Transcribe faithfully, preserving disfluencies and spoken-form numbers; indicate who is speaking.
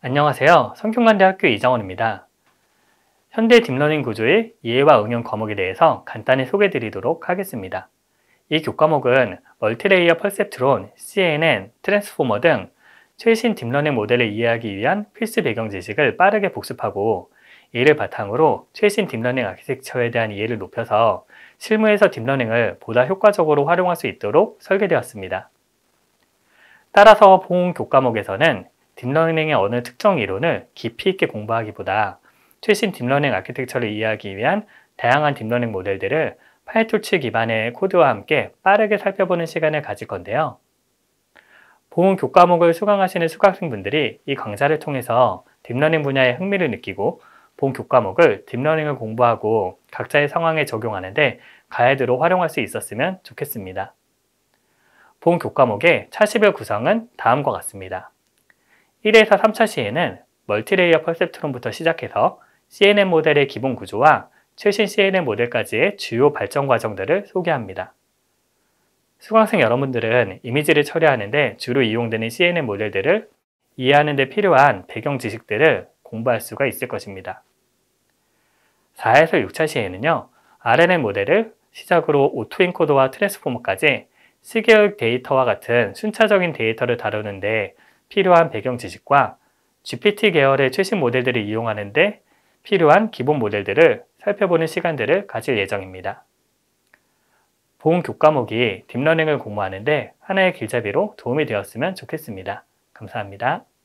Speaker 1: 안녕하세요. 성균관대학교 이정원입니다. 현대 딥러닝 구조의 이해와 응용 과목에 대해서 간단히 소개해 드리도록 하겠습니다. 이 교과목은 멀티레이어 퍼셉트론, 씨엔엔, 트랜스포머 등 최신 딥러닝 모델을 이해하기 위한 필수 배경 지식을 빠르게 복습하고, 이를 바탕으로 최신 딥러닝 아키텍처에 대한 이해를 높여서 실무에서 딥러닝을 보다 효과적으로 활용할 수 있도록 설계되었습니다. 따라서 본 교과목에서는 딥러닝의 어느 특정 이론을 깊이 있게 공부하기보다 최신 딥러닝 아키텍처를 이해하기 위한 다양한 딥러닝 모델들을 파이토치 기반의 코드와 함께 빠르게 살펴보는 시간을 가질 건데요. 본 교과목을 수강하시는 수강생분들이 이 강좌를 통해서 딥러닝 분야에 흥미를 느끼고 본 교과목을 딥러닝을 공부하고 각자의 상황에 적용하는데 가이드로 활용할 수 있었으면 좋겠습니다. 본 교과목의 차시별 구성은 다음과 같습니다. 일에서 삼 차 시에는 멀티레이어 퍼셉트론부터 시작해서 씨엔엔 모델의 기본 구조와 최신 씨엔엔 모델까지의 주요 발전 과정들을 소개합니다. 수강생 여러분들은 이미지를 처리하는데 주로 이용되는 씨엔엔 모델들을 이해하는 데 필요한 배경 지식들을 공부할 수가 있을 것입니다. 사에서 육 차 시에는요, 알엔엔 모델을 시작으로 오토엔코더와 트랜스포머까지 시계열 데이터와 같은 순차적인 데이터를 다루는데 필요한 배경 지식과 지피티 계열의 최신 모델들을 이용하는 데 필요한 기본 모델들을 살펴보는 시간들을 가질 예정입니다. 본 교과목이 딥러닝을 공부하는데 하나의 길잡이로 도움이 되었으면 좋겠습니다. 감사합니다.